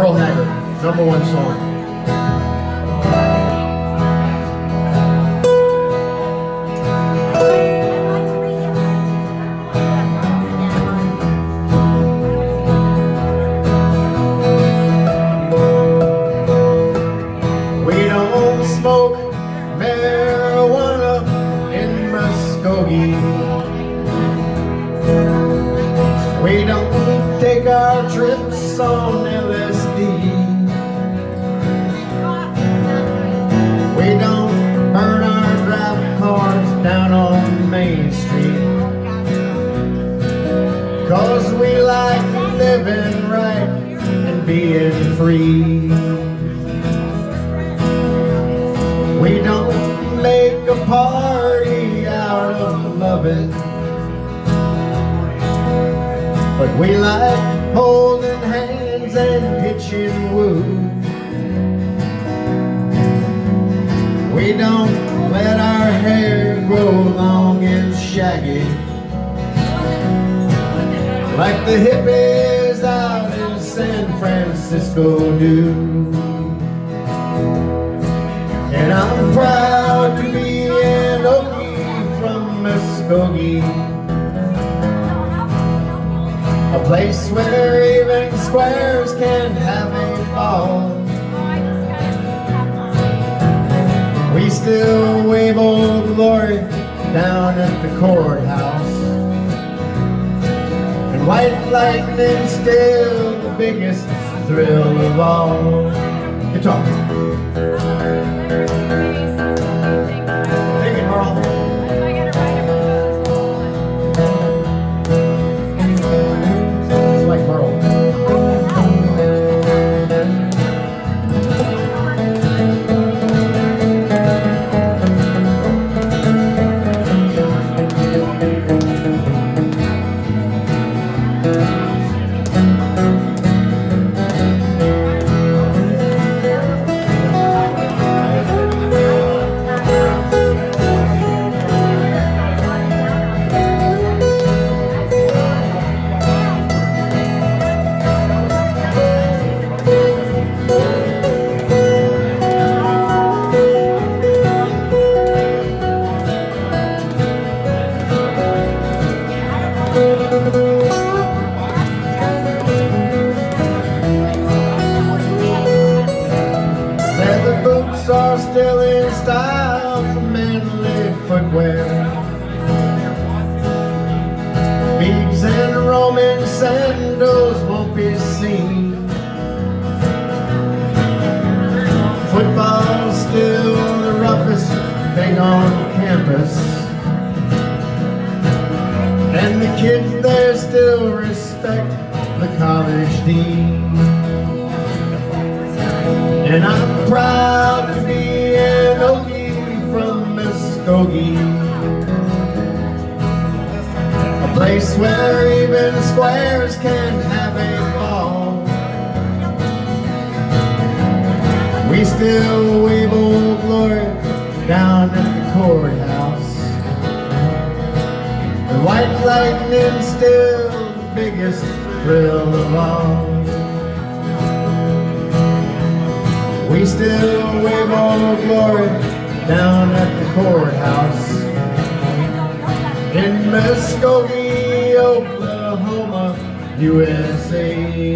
Merle Haggard, #1 song. We don't smoke marijuana in Muskogee. We don't take our trips on LSD. We don't burn our drive cars down on Main Street, 'cause we like living right and being free. We don't make a party out of loving, but we like holding hands and pitching woo. We don't let our hair grow long and shaggy like the hippies out in San Francisco do. And I'm proud to be an Okie from Muskogee, a place where even squares can have a ball. We still wave Old Glory down at the courthouse, and white lightning's still the biggest thrill of all. Guitar. Take it, Merle. Leather boots are still in style for manly footwear. Beads and Roman sandals won't be seen. Football's still the roughest thing on campus, and the kids there still respect the college dean. And I'm proud to be an Okie from Muskogee, a place where even squares can have a ball. We still wave Old Glory down at the courthouse, the white lightning's still the biggest thrill of all. We still wave Old Glory down at the courthouse in Muskogee, Oklahoma, USA.